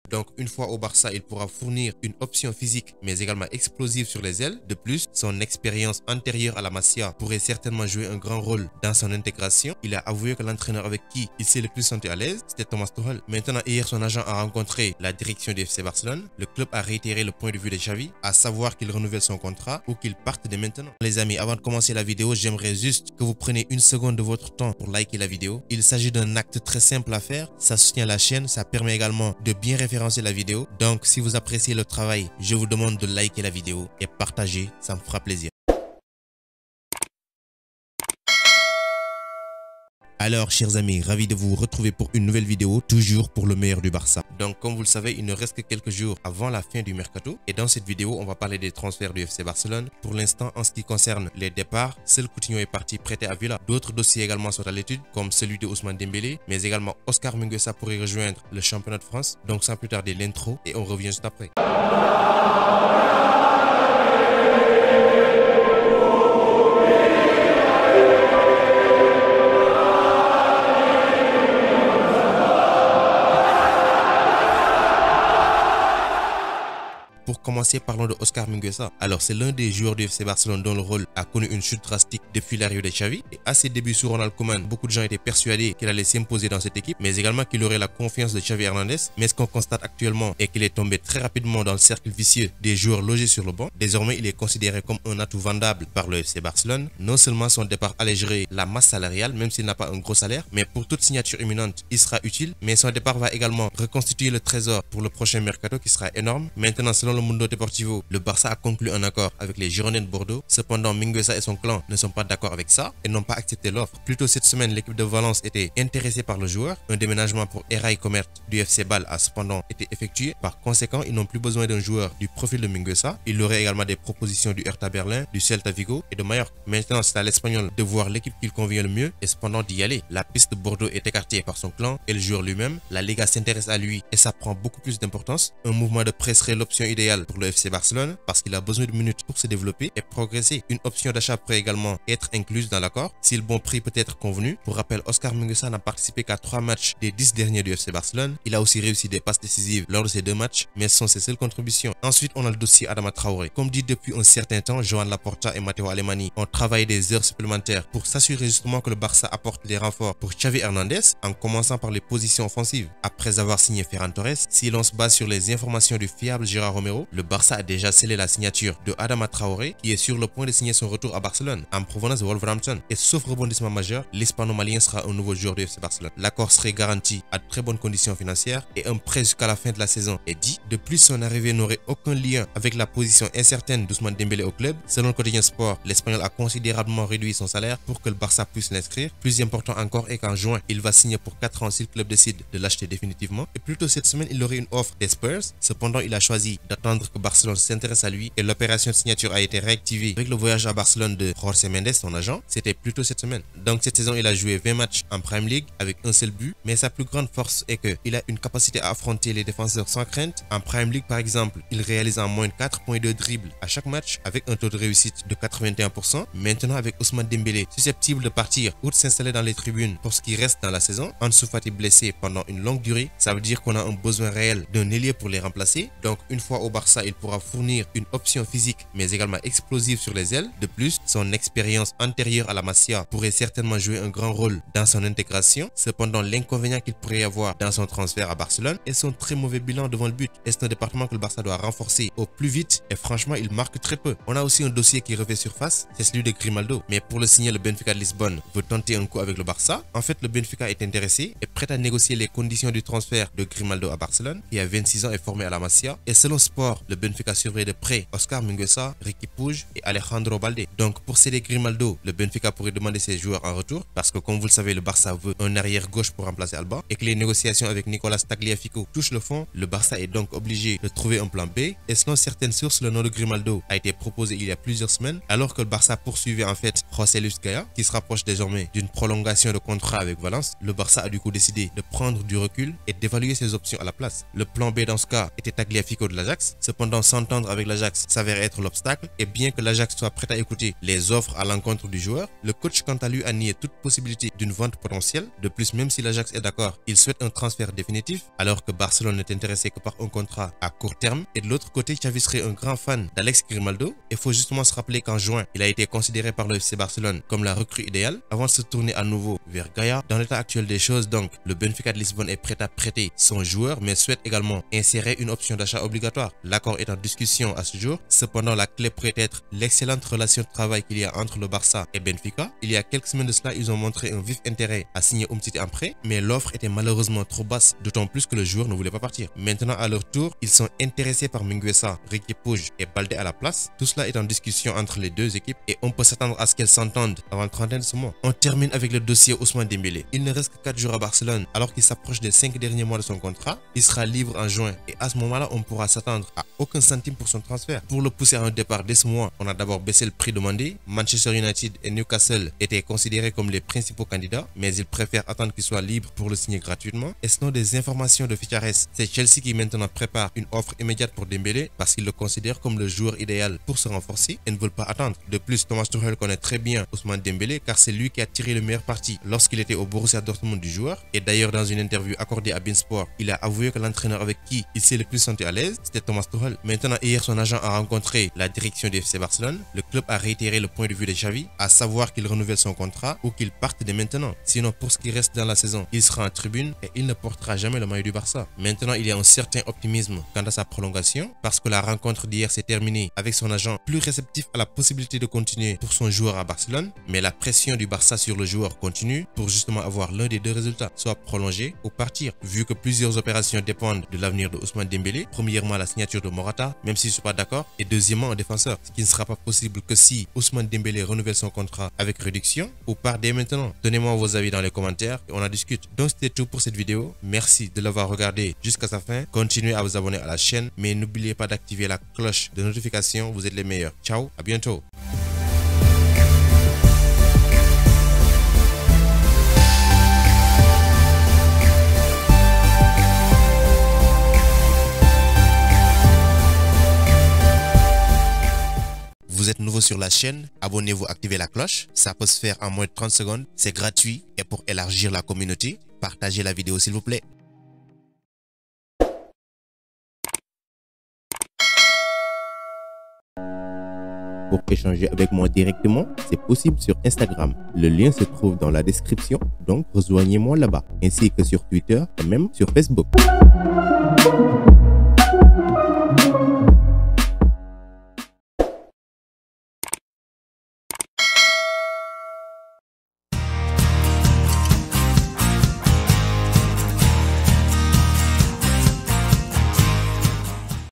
Donc une fois au Barça, il pourra fournir une option physique mais également explosive sur les ailes. De plus, son expérience antérieure à la Masia pourrait certainement jouer un grand rôle dans son intégration. Il a avoué que l'entraîneur avec qui il s'est le plus senti à l'aise, c'était Thomas Tuchel. Maintenant, hier, son agent a rencontré la direction du FC Barcelone. Le club a réitéré le point de vue de Xavi, à savoir qu'il renouvelle son contrat ou qu'il parte dès maintenant. Les amis, avant de commencer la vidéo, j'aimerais juste que vous preniez une seconde de votre temps pour liker la vidéo. Il s'agit d'un acte très simple à faire, ça soutient la chaîne, ça permet également de bien référencer la vidéo. Donc si vous appréciez le travail, je vous demande de liker la vidéo et partager, ça me fera plaisir. Alors chers amis, ravi de vous retrouver pour une nouvelle vidéo, toujours pour le meilleur du Barça. Donc comme vous le savez, il ne reste que quelques jours avant la fin du mercato. Et dans cette vidéo, on va parler des transferts du FC Barcelone. Pour l'instant, en ce qui concerne les départs, seul Coutinho est parti prêté à Villa. D'autres dossiers également sont à l'étude, comme celui de Ousmane Dembélé, mais également Oscar Mingueza pourrait rejoindre le championnat de France. Donc sans plus tarder l'intro et on revient juste après. Pour commencer, parlons de Oscar Mingueza. Alors, c'est l'un des joueurs du FC Barcelone dont le rôle a connu une chute drastique depuis l'arrivée de Xavi. Et à ses débuts sous Ronald Koeman, beaucoup de gens étaient persuadés qu'il allait s'imposer dans cette équipe, mais également qu'il aurait la confiance de Xavi Hernandez. Mais ce qu'on constate actuellement est qu'il est tombé très rapidement dans le cercle vicieux des joueurs logés sur le banc. Désormais, il est considéré comme un atout vendable par le FC Barcelone. Non seulement son départ allégerait la masse salariale, même s'il n'a pas un gros salaire, mais pour toute signature imminente, il sera utile. Mais son départ va également reconstituer le trésor pour le prochain mercato qui sera énorme. Maintenant, selon le Mundo Deportivo, le Barça a conclu un accord avec les Girondins de Bordeaux. Cependant, Mingueza et son clan ne sont pas d'accord avec ça et n'ont pas accepté l'offre. Plus tôt cette semaine, l'équipe de Valence était intéressée par le joueur. Un déménagement pour Eray Comert du FC Bâle a cependant été effectué. Par conséquent, ils n'ont plus besoin d'un joueur du profil de Mingueza. Il aurait également des propositions du Hertha Berlin, du Celta Vigo et de Mallorca. Maintenant, c'est à l'Espagnol de voir l'équipe qui lui convient le mieux et cependant d'y aller. La piste de Bordeaux est écartée par son clan et le joueur lui-même. La Liga s'intéresse à lui et ça prend beaucoup plus d'importance. Un mouvement de prêt serait l'option idéale pour le FC Barcelone parce qu'il a besoin de minutes pour se développer et progresser. Une option d'achat pourrait également être incluse dans l'accord si le bon prix peut être convenu. Pour rappel, Oscar Mingueza n'a participé qu'à 3 matchs des 10 derniers du FC Barcelone. Il a aussi réussi des passes décisives lors de ces 2 matchs, mais ce sont ses seules contributions. Ensuite, on a le dossier Adama Traoré. Comme dit depuis un certain temps, Joan Laporta et Matteo Alemany ont travaillé des heures supplémentaires pour s'assurer justement que le Barça apporte des renforts pour Xavi Hernandez, en commençant par les positions offensives. Après avoir signé Ferran Torres, si l'on se base sur les informations du fiable Gérard Romero, le Barça a déjà scellé la signature de Adama Traoré qui est sur le point de signer son retour à Barcelone en provenance de Wolverhampton. Et sauf rebondissement majeur, l'hispano-malien sera un nouveau joueur du FC Barcelone. L'accord serait garanti à de très bonnes conditions financières et un prêt jusqu'à la fin de la saison est dit. De plus, son arrivée n'aurait aucun lien avec la position incertaine d'Ousmane Dembélé au club. Selon le quotidien Sport, l'Espagnol a considérablement réduit son salaire pour que le Barça puisse l'inscrire. Plus important encore est qu'en juin, il va signer pour 4 ans si le club décide de l'acheter définitivement. Et plus tôt cette semaine, il aurait une offre des Spurs. Cependant, il a choisi d'attendre que Barcelone s'intéresse à lui et l'opération de signature a été réactivée avec le voyage à Barcelone de Jorge Mendes, son agent. C'était plus tôt cette semaine. Donc cette saison, il a joué 20 matchs en Premier League avec un seul but, mais sa plus grande force est qu'il a une capacité à affronter les défenseurs sans crainte. En Premier League par exemple, il réalise en moyenne 4,2 dribbles à chaque match avec un taux de réussite de 81%. Maintenant avec Ousmane Dembélé susceptible de partir ou de s'installer dans les tribunes pour ce qui reste dans la saison, Ansu Fati blessé pendant une longue durée, ça veut dire qu'on a un besoin réel d'un ailier pour les remplacer. Donc une fois au Barça, il pourra fournir une option physique mais également explosive sur les ailes. De plus, son expérience antérieure à la Masia pourrait certainement jouer un grand rôle dans son intégration. Cependant, l'inconvénient qu'il pourrait y avoir dans son transfert à Barcelone est son très mauvais bilan devant le but. Et c'est un département que le Barça doit renforcer au plus vite et franchement, il marque très peu. On a aussi un dossier qui refait surface, c'est celui de Grimaldo. Mais pour le signer, le Benfica de Lisbonne veut tenter un coup avec le Barça. En fait, le Benfica est intéressé et prêt à négocier les conditions du transfert de Grimaldo à Barcelone, qui a 26 ans et formé à la Masia. Et selon Sport, le Benfica surveille de près Oscar Mingueza, Riqui Puig et Alejandro Balde. Donc pour céder Grimaldo, le Benfica pourrait demander ses joueurs en retour parce que comme vous le savez, le Barça veut un arrière gauche pour remplacer Alba et que les négociations avec Nicolas Tagliafico touchent le fond. Le Barça est donc obligé de trouver un plan B et selon certaines sources, le nom de Grimaldo a été proposé il y a plusieurs semaines alors que le Barça poursuivait en fait José Luis Gaya qui se rapproche désormais d'une prolongation de contrat avec Valence. Le Barça a du coup décidé de prendre du recul et d'évaluer ses options à la place. Le plan B dans ce cas était Tagliafico de l'Ajax. Cependant, Cependant, s'entendre avec l'Ajax s'avère être l'obstacle, et bien que l'Ajax soit prêt à écouter les offres à l'encontre du joueur, le coach quant à lui a nié toute possibilité d'une vente potentielle. De plus, même si l'Ajax est d'accord, il souhaite un transfert définitif, alors que Barcelone n'est intéressé que par un contrat à court terme. Et de l'autre côté, Xavi serait un grand fan d'Alex Grimaldo. Il faut justement se rappeler qu'en juin, il a été considéré par le FC Barcelone comme la recrue idéale avant de se tourner à nouveau vers Gaïa. Dans l'état actuel des choses, donc, le Benfica de Lisbonne est prêt à prêter son joueur, mais souhaite également insérer une option d'achat obligatoire. L'accord est en discussion à ce jour. Cependant, la clé pourrait être l'excellente relation de travail qu'il y a entre le Barça et Benfica. Il y a quelques semaines de cela, ils ont montré un vif intérêt à signer Umtiti en prêt, mais l'offre était malheureusement trop basse, d'autant plus que le joueur ne voulait pas partir. Maintenant, à leur tour, ils sont intéressés par Mingueza, Riqui Puig et Balde à la place. Tout cela est en discussion entre les deux équipes et on peut s'attendre à ce qu'elles s'entendent avant le 31 de ce mois. On termine avec le dossier Ousmane Dembélé. Il ne reste que 4 jours à Barcelone alors qu'il s'approche des 5 derniers mois de son contrat. Il sera libre en juin et à ce moment-là, on pourra s'attendre à aucun centime pour son transfert. Pour le pousser à un départ dès ce mois, on a d'abord baissé le prix demandé. Manchester United et Newcastle étaient considérés comme les principaux candidats, mais ils préfèrent attendre qu'il soit libre pour le signer gratuitement. Et selon des informations de Fichares, c'est Chelsea qui maintenant prépare une offre immédiate pour Dembélé parce qu'ils le considèrent comme le joueur idéal pour se renforcer et ne veulent pas attendre. De plus, Thomas Tuchel connaît très bien Ousmane Dembélé car c'est lui qui a tiré le meilleur parti lorsqu'il était au Borussia Dortmund du joueur. Et d'ailleurs, dans une interview accordée à beIN Sport, il a avoué que l'entraîneur avec qui il s'est le plus senti à l'aise, c'était Thomas Tuchel. Maintenant, hier, son agent a rencontré la direction du FC Barcelone. Le club a réitéré le point de vue de Xavi, à savoir qu'il renouvelle son contrat ou qu'il parte dès maintenant. Sinon, pour ce qui reste dans la saison, il sera en tribune et il ne portera jamais le maillot du Barça. Maintenant, il y a un certain optimisme quant à sa prolongation parce que la rencontre d'hier s'est terminée avec son agent plus réceptif à la possibilité de continuer pour son joueur à Barcelone. Mais la pression du Barça sur le joueur continue pour justement avoir l'un des deux résultats, soit prolonger ou partir. Vu que plusieurs opérations dépendent de l'avenir de Ousmane Dembélé, premièrement la signature de Morata, même si je ne suis pas d'accord, et deuxièmement un défenseur, ce qui ne sera pas possible que si Ousmane Dembélé renouvelle son contrat avec réduction ou part dès maintenant. Donnez-moi vos avis dans les commentaires et on en discute. Donc c'était tout pour cette vidéo. Merci de l'avoir regardé jusqu'à sa fin. Continuez à vous abonner à la chaîne, mais n'oubliez pas d'activer la cloche de notification. Vous êtes les meilleurs. Ciao, à bientôt. Vous êtes nouveau sur la chaîne, abonnez-vous, activez la cloche, ça peut se faire en moins de 30 secondes, c'est gratuit et pour élargir la communauté, partagez la vidéo s'il vous plaît. Pour échanger avec moi directement, c'est possible sur Instagram. Le lien se trouve dans la description, donc rejoignez-moi là-bas, ainsi que sur Twitter et même sur Facebook.